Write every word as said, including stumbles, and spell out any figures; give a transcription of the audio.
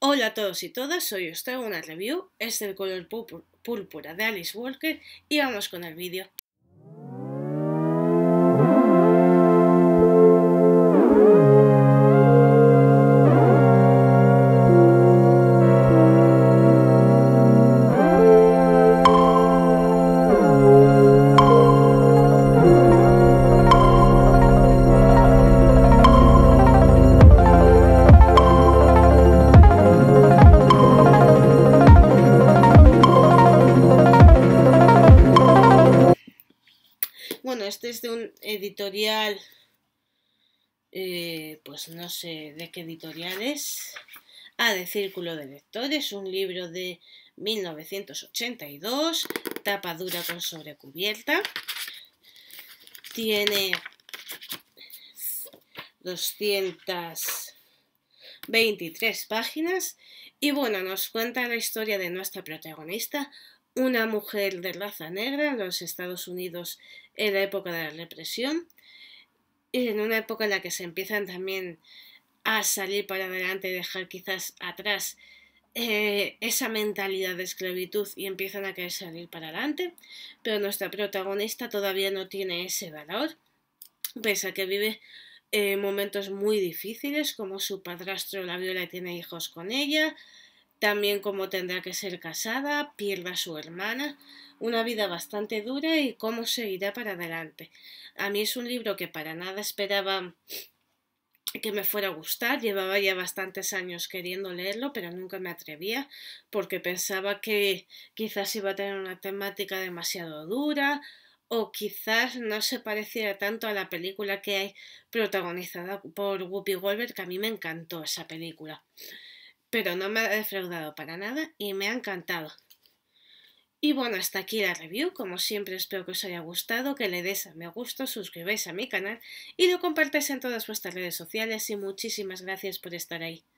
Hola a todos y todas, soy os traigo una review, es del color púrpura de Alice Walker y vamos con el vídeo. Bueno, este es de un editorial, eh, pues no sé de qué editorial es. Ah, de Círculo de Lectores, un libro de mil novecientos ochenta y dos, tapa dura con sobrecubierta. Tiene doscientas veintitrés páginas y bueno, nos cuenta la historia de nuestra protagonista, una mujer de raza negra en los Estados Unidos en la época de la represión, y en una época en la que se empiezan también a salir para adelante y dejar quizás atrás eh, esa mentalidad de esclavitud y empiezan a querer salir para adelante, pero nuestra protagonista todavía no tiene ese valor, pese a que vive eh, momentos muy difíciles, como su padrastro la viola y tiene hijos con ella, también como tendrá que ser casada, pierda a su hermana, una vida bastante dura y cómo seguirá para adelante. A mí es un libro que para nada esperaba que me fuera a gustar, llevaba ya bastantes años queriendo leerlo, pero nunca me atrevía porque pensaba que quizás iba a tener una temática demasiado dura o quizás no se pareciera tanto a la película que hay protagonizada por Whoopi Goldberg, que a mí me encantó esa película. Pero no me ha defraudado para nada y me ha encantado. Y bueno, hasta aquí la review. Como siempre espero que os haya gustado, que le des a me gusta, suscribáis a mi canal y lo compartáis en todas vuestras redes sociales y muchísimas gracias por estar ahí.